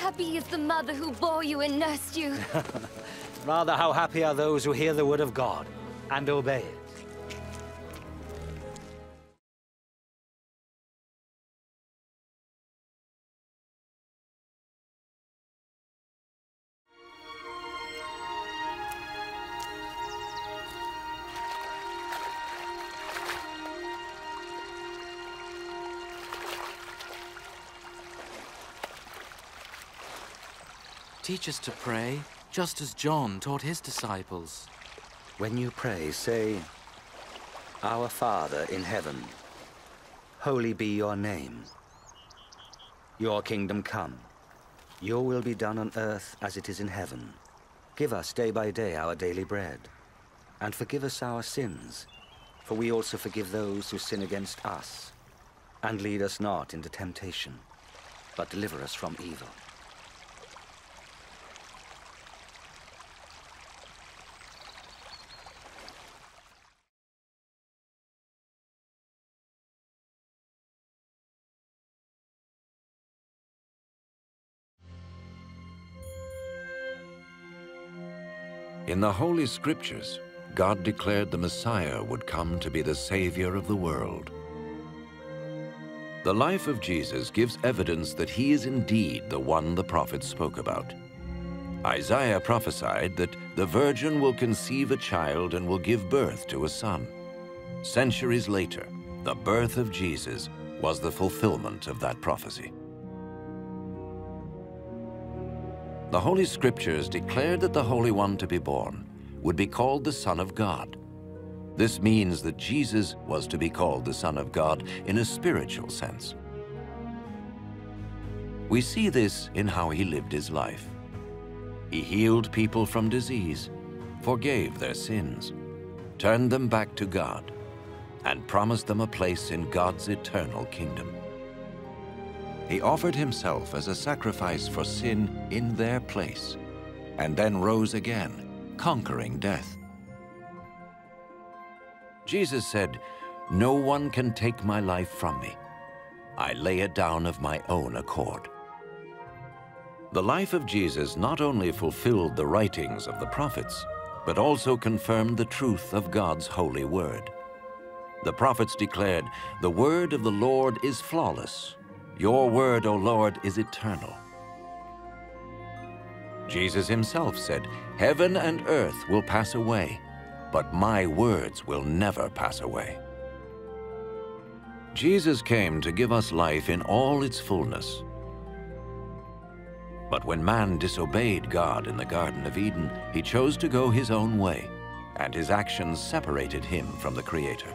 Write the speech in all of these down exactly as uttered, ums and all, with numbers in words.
happy is the mother who bore you and nursed you. Rather, how happy are those who hear the word of God and obey it. Teach us to pray, just as John taught his disciples. When you pray, say, Our Father in heaven, holy be your name. Your kingdom come. Your will be done on earth as it is in heaven. Give us day by day our daily bread. And forgive us our sins, for we also forgive those who sin against us. And lead us not into temptation, but deliver us from evil. In the Holy Scriptures, God declared the Messiah would come to be the Savior of the world. The life of Jesus gives evidence that he is indeed the one the prophets spoke about. Isaiah prophesied that the virgin will conceive a child and will give birth to a son. Centuries later, the birth of Jesus was the fulfillment of that prophecy. The Holy Scriptures declared that the Holy One to be born would be called the Son of God. This means that Jesus was to be called the Son of God in a spiritual sense. We see this in how he lived his life. He healed people from disease, forgave their sins, turned them back to God, and promised them a place in God's eternal kingdom. He offered himself as a sacrifice for sin in their place, and then rose again, conquering death. Jesus said, "No one can take my life from me. I lay it down of my own accord." The life of Jesus not only fulfilled the writings of the prophets, but also confirmed the truth of God's holy word. The prophets declared, "The word of the Lord is flawless. Your word, O Lord, is eternal." Jesus himself said, "Heaven and earth will pass away, but my words will never pass away." Jesus came to give us life in all its fullness. But when man disobeyed God in the Garden of Eden, he chose to go his own way, and his actions separated him from the Creator.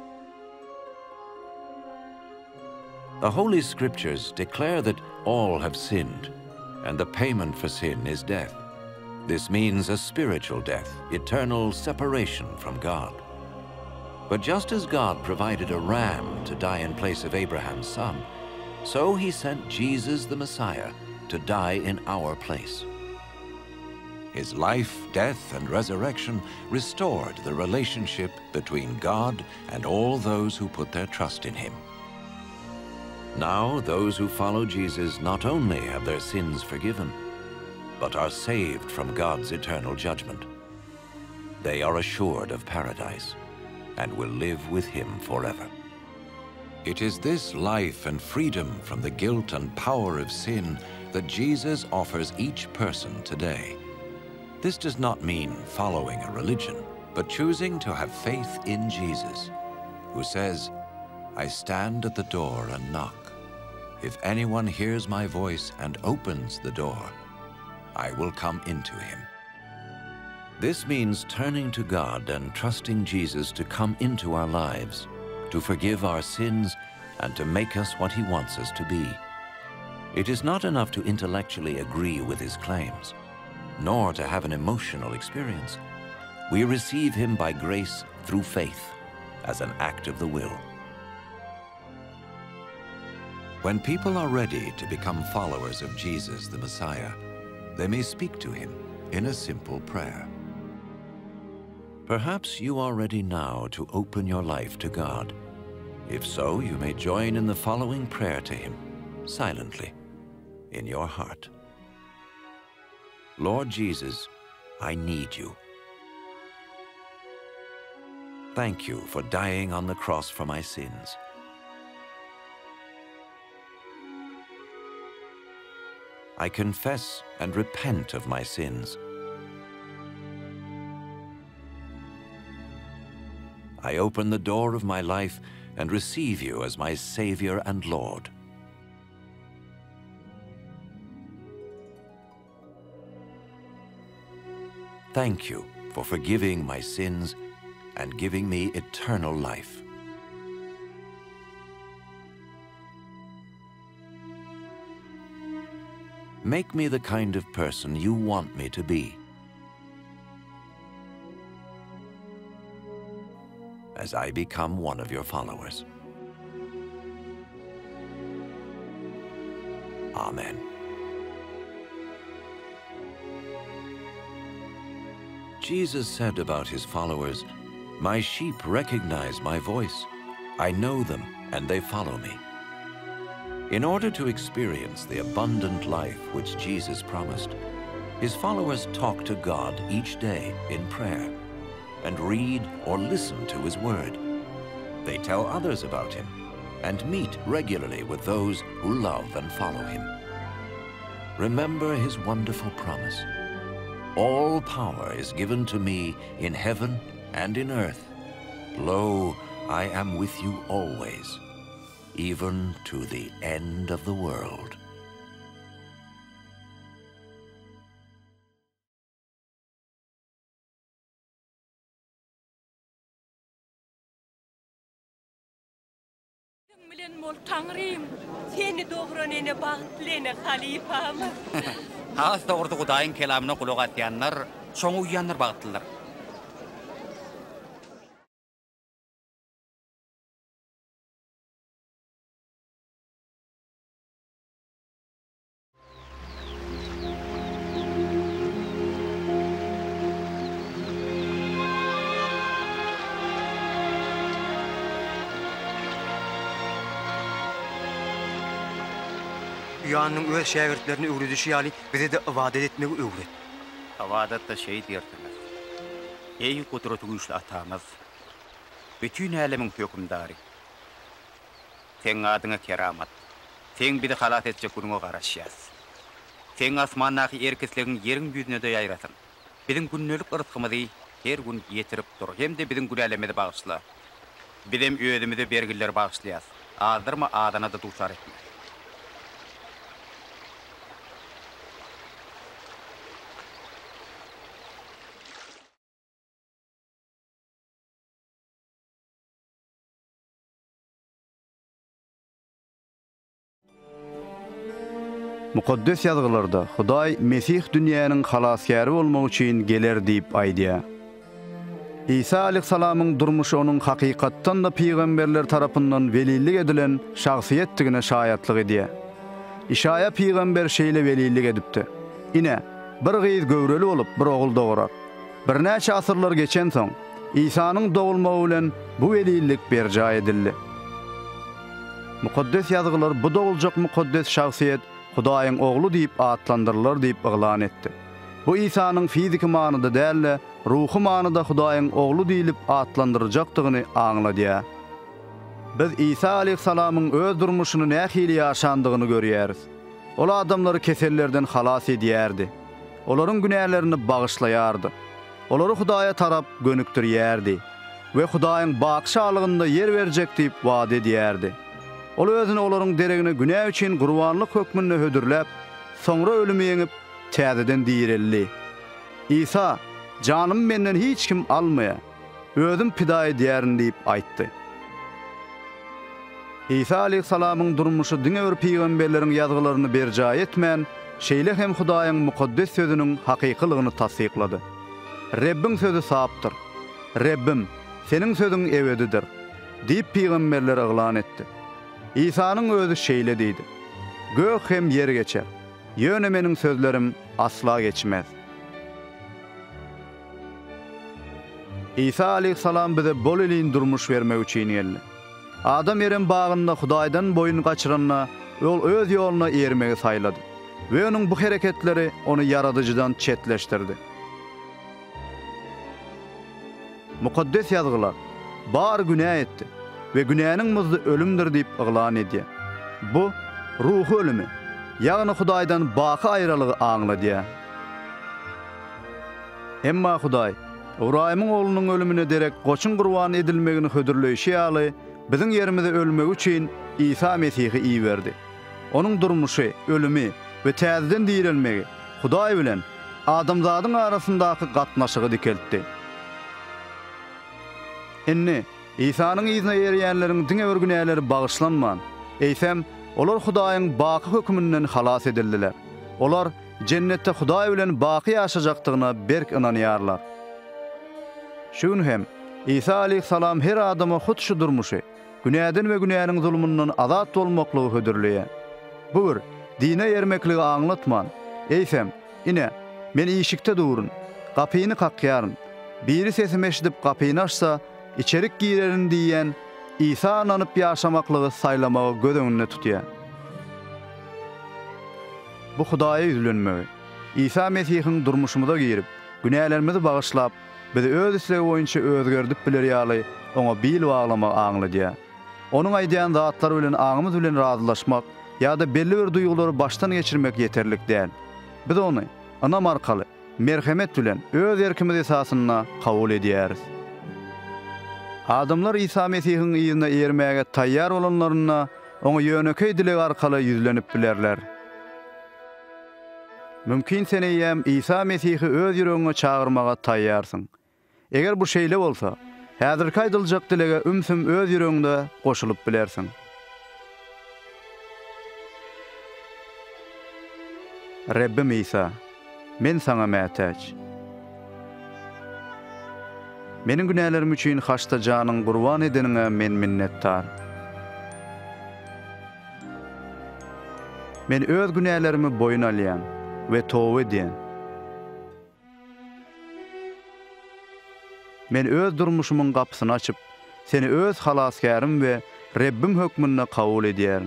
The Holy Scriptures declare that all have sinned, and the payment for sin is death. This means a spiritual death, eternal separation from God. But just as God provided a ram to die in place of Abraham's son, so he sent Jesus the Messiah to die in our place. His life, death, and resurrection restored the relationship between God and all those who put their trust in him. Now, those who follow Jesus not only have their sins forgiven, but are saved from God's eternal judgment. They are assured of paradise and will live with him forever. It is this life and freedom from the guilt and power of sin that Jesus offers each person today. This does not mean following a religion, but choosing to have faith in Jesus, who says, "I stand at the door and knock. If anyone hears my voice and opens the door, I will come into him." This means turning to God and trusting Jesus to come into our lives, to forgive our sins, and to make us what he wants us to be. It is not enough to intellectually agree with his claims, nor to have an emotional experience. We receive him by grace through faith, as an act of the will. When people are ready to become followers of Jesus the Messiah, they may speak to him in a simple prayer. Perhaps you are ready now to open your life to God. If so, you may join in the following prayer to him, silently, in your heart. Lord Jesus, I need you. Thank you for dying on the cross for my sins. I confess and repent of my sins. I open the door of my life and receive you as my Savior and Lord. Thank you for forgiving my sins and giving me eternal life. Make me the kind of person you want me to be. As I become one of your followers. Amen. Jesus said about his followers, "My sheep recognize my voice. I know them, and they follow me." In order to experience the abundant life which Jesus promised, his followers talk to God each day in prayer and read or listen to his word. They tell others about him and meet regularly with those who love and follow him. Remember his wonderful promise. All power is given to me in heaven and in earth. Lo, I am with you always, even to the end of the world. Bilen mol Tanrım, seni doğranene bağıtlene halifam. Ağız doğurdu Kudayın kelamına kulak atyanlar, çoğu uyanlar bağıttılar. Dünyanın öz şagirdlerini öğretişi yani bize de ibadet etmeyi öğret. Ibadet da şey diyerdiler. Ey kudreti güçlü atamız, bütün alemin hükümdarı. Sen adına keramat, sen bizi halat edecek gününe karışacağız. Sen asmandaki erkeklerin yerin yüzüne de yayrasın. Bizim günlük ırkımızı her gün getirip dur. Hem de bizim gün alemede bağışla. Bizim ödümüzü vergiler bağışlayaz. Azdırma adına da duşar etme. Mukaddes yazgılarda Hudaý Mesih dünýäniň halaskary bolmak üçin geler diýip aýdýar. İsa aleyhissalamyň durmuşy onuň hakykatdan da peýgamberler tarapyndan welilik edilen şahsiýetdigine şaýatlyk edýär. İşaya peýgamber şeýle welilik edipdi. Ine bir gyz göwreli bolup bir ogul dogurar. Bir näçe asyrlar geçen soň İsa'nyň dogulmagy bilen bu welilik berja edildi. Mukaddes yazgılar bu doguljak mukaddes şahsiýet Hudaýyň oglu diýip atlandyrlar diýip ýylan etdi. Bu İsa'nyň fiziki manyda däl, ruhy manyda Hudaýyň oglu diýilip atlandyrjakdygyny aňladýar. Biz İsa aleyhissalamyň öz durmuşyny nähili ýaşandygyny görýäris. Ol adamlary kesellerden halas edýärdi. Olaryň günälerini bagyşlaýardy. Olary Hudaýa tarap gönükdirýärdi we Hudaýyň bagşalygynda yer berjek diýip wada edýärdi. Ol özüni olaryň deregine günä üçin gurbanlyk hökmüne hödürläp, soňra ölümi ýeňip täzeden diýirelli. İsa, "Janym menden hiç kim almaýa, özüm pida edýärin" diýip aýtdy. İsa aleyhissalamyň durmuşy diňe bir peýgamberleriň ýazgylaryny berja etmän, şeýle hem Hudaýyň mukaddes sözüniň hakykylygyny tasdiklady. Rebbim sözü sapdyr. Rebbim, seniň sözüň ebedidir diýip peýgamberler ýylan etdi. İsa'nın özü şeýle diýdi. Gök hem yer geçer. Ýöne meniň sözlerim asla geçmez. İsa aleyhissalam bize bol elin durmuş vermek üçin geldi. Adam ýeren bagynda Hudaýdan boyun gaçyranyna ol öz ýoluna ermegi saýlady. ve onun bu hareketleri onu yaradıcıdan çetleştirdi. Mukaddes yazgılar bar günah etdi ve günahının mızdı ölümdür deyip ıglan ediyor. Bu ruhu ölümü, yani Hudaydan bakı ayrılığı ağlı diye. Emma Huday, Ibrahim'in oğlunun ölümüne derek koçun kurban edilmegini hödürleyişi alı, bizim yerimizde ölmek için İsa Mesih'i iyi verdi. Onun durmuşu, ölümü ve təzden dirilmegi Huday bilen adamzadın arasındaki gatnaşığı dikeltti. Inni İsa'nın izine eriyenlerin dine örgüneyleri bağışlanman. Eysem, olar Hudayın bakı hükmünden halas edildiler. Olar cennette Huday bilen bakı yaşajaktığına berk inanýarlar. Şun hem İsa aleyhissalam her adama hut şu durmuşu, günäden ve günäniň zulmundan azat bolmaklygy hödürleýär. Bu bir dine yermekligi anlatman. Eysem, ine men işikte durun, kapyny kakýaryn. Biri sesimi eşidip kapyny açsa, içerik girerin diýen İsa ananyp ýaşamaklygy saýlamagy göz öňünde tutýar. Bu Hudaýa üzlenmegi, İsa Mesihiň durmuşymyza girip, günälerimizi bagyşlap, bizi öz islegi boýunça özgerdip biler ýaly oňa bil baglamak aňladýar. Onun aýdýan zatlary bilen aňymyz bilen razylaşmak ýa-da belli bir duýgulary baştan geçirmek ýeterlik däl. Biz onu ana markaly merhemet bilen öz erkimiz esasyna kabul edýäris. Adamlar İsa Mesihiň ýyzyna ermäge taýýar bolanlaryna oňa ýönekey dilek arkaly ýüzlenip bilerler. Mümkin sen eýem İsa Mesihi öz ýüregiňe çagyrmaga taýýarsyň. Eger bu şeýle bolsa, häzirki aýdyljak dilege ümsüm öz ýüregiňde goşulyp bilersiň. Rabbim İsa, men sana mätäç. Meniň günälerim üçin haçta janyň gurban edeniňe men minnettar. Men öz günälerimi boyun alýan ve towba edýän. Men öz durmuşumyň gapysyny açyp, seni öz halaskarym we Rabbim hökmüne kabul edýärim.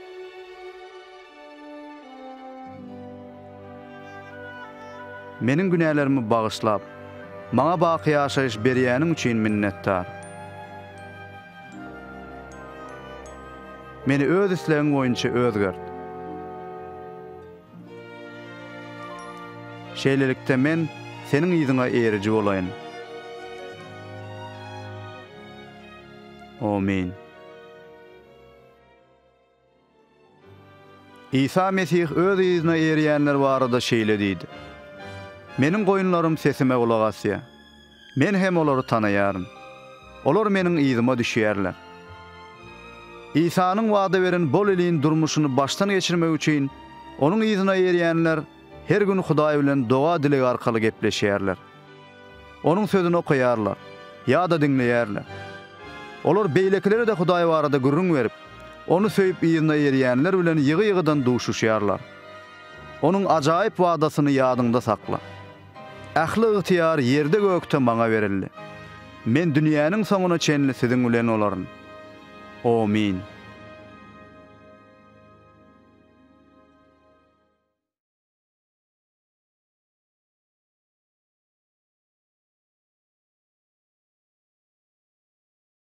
Meniň günälerimi bagyşlap, maňa baky ýaşaýyş berýäniň üçin minnettar. Meni öz islegiň boýunça özgert. Şeýlelikde men seniň ýyzyňa eriji bolaýyn. Amin. İsa Mesih öz ýyzyna erýänler barada şeýle diýdi. Meniň goýunlarym sesime gulak asýar. Men hem olary tanaýarym. Olar meniň ýyzyma düşýärler. İsa'nın wada beren bol elin durmuşyny baştan geçirmek üçin onuň ýyzyna erýänler her gün Hudaý bilen doga dilek arkaly gepleşýärler. Onuň sözüni okuýarlar, ýa-da dinleýärler. Olar beýlekleri de Hudaý barada gürrüň berip, onu söýüp ýyzyna erýänler bilen ýygy-ýygydan duşuşýarlar. Onuň ajaýyp wadasyny ýadyňda sakla. Ähli ıhtiyar yerde gökte maňa berildi. Men dünýäniň soňuna çenli siziň bilen olaryn. Amin.